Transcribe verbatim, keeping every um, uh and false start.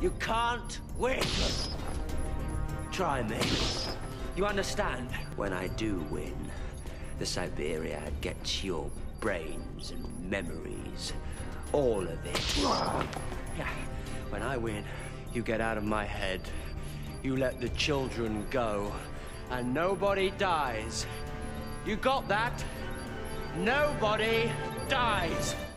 You can't win. Try me. You understand? When I do win, the Siberia gets your brains and memories. All of it. Yeah. When I win, you get out of my head. You let the children go. And nobody dies. You got that? Nobody dies.